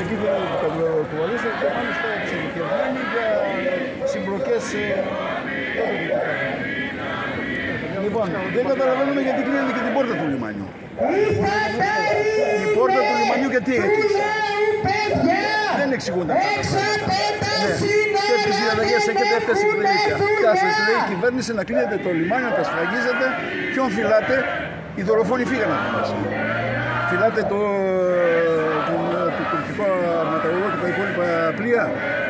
εκεί του Βαλίστα και μάλιστα εξειδικευμένοι για συμπλοκές. Λοιπόν, δεν καταλαβαίνουμε γιατί κλείνεται και την πόρτα του λιμανιού. Η πόρτα του λιμανιού γιατί έκλεισε. Δεν εξηγούνται αυτά. Και τις διαλλαγές έχετε έφτασε η πληρήθεια. Φτάσατε, λέει η κυβέρνηση να κλείνετε το λιμάνι, να τα σφραγίζετε. Ποιον φυλάτε? Οι δολοφόνοι φύγανε από μέσα. Φυλάτε το τουρκικό μεταγωγό και τα υπόλοιπα πλοία.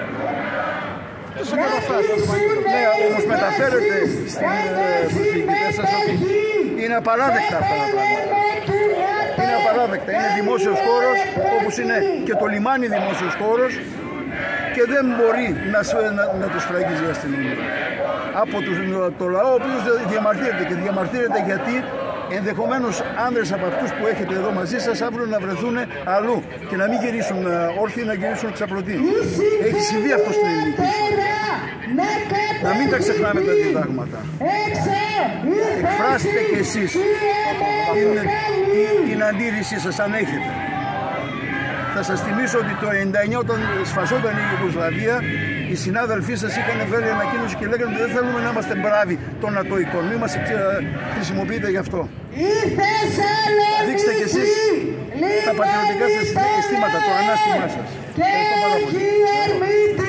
Ναι, όμως μεταφέρετε στην προσφυγική σας ότι είναι απαράδεκτα αυτά τα πράγματα. Είναι απαράδεκτα. Είναι δημόσιος χώρος, όπως είναι και το λιμάνι δημόσιος χώρος, και δεν μπορεί να τους φραγίζει η αστυνομία. Από το λαό, ο οποίος διαμαρτύρεται, και διαμαρτύρεται γιατί ενδεχομένως άνδρες από αυτούς που έχετε εδώ μαζί σας αύριο να βρεθούν αλλού και να μην γυρίσουν όρθιοι, να γυρίσουν ξαπλωτοί. Έχει συμβεί αυτό στην ελληνική ιστορία. Να μην τα ξεχνάμε τα διδάγματα. Εκφράστε και εσείς την αντίρρησή σας αν έχετε. Θα σας θυμίσω ότι το 1999 όταν σφαζόταν η Ιουγκοσλαβία, οι συνάδελφοί σας είχαν βγάλει ανακοίνωση και λέγανε ότι δεν θέλουμε να είμαστε μπράβοι των ατοικών. Μην μας χρησιμοποιείτε γι' αυτό. Δείξτε κι εσείς τα πατριωτικά σας αισθήματα, το ανάστημά σας. Ευχαριστώ πάρα πολύ.